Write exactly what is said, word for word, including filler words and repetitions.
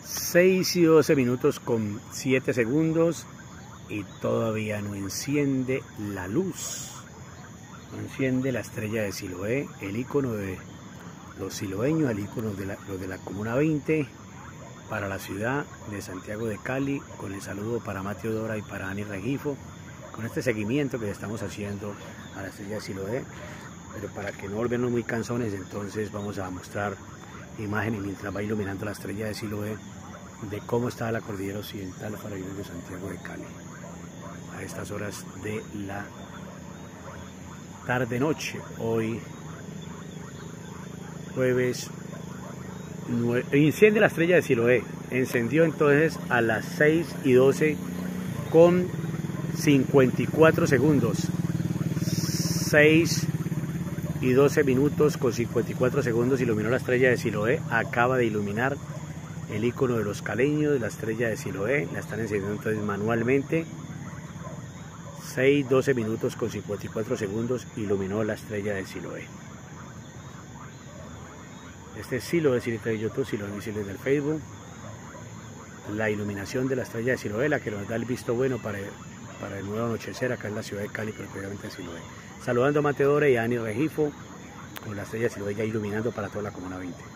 seis y doce minutos con siete segundos y todavía no enciende la luz. No enciende la estrella de Siloé, el icono de los siloeños, el icono de la, los de la Comuna veinte para la ciudad de Santiago de Cali, con el saludo para Mateo Dora y para Ani Regifo, con este seguimiento que le estamos haciendo a la estrella de Siloé. Pero para que no volvernos muy cansones, entonces vamos a mostrar imágenes mientras va iluminando la estrella de Siloé de cómo está la cordillera occidental para ir de Santiago de Cali a estas horas de la tarde noche. Hoy jueves enciende la estrella de Siloé, encendió entonces a las seis y doce con cincuenta y cuatro segundos, seis y doce minutos con cincuenta y cuatro segundos iluminó la estrella de Siloé. Acaba de iluminar el icono de los caleños, la estrella de Siloé, la están encendiendo entonces manualmente. Seis y doce minutos con cincuenta y cuatro segundos iluminó la estrella de Siloé. Este es Siloé de YouTube, Siloé Visibles del Facebook. La iluminación de la estrella de Siloé, la que nos da el visto bueno para, para el nuevo anochecer acá en la ciudad de Cali, pero obviamente Siloé. Saludando a Mateo Dora y a Ani Regifo, con la estrella de Siloé ya iluminando para toda la Comuna veinte.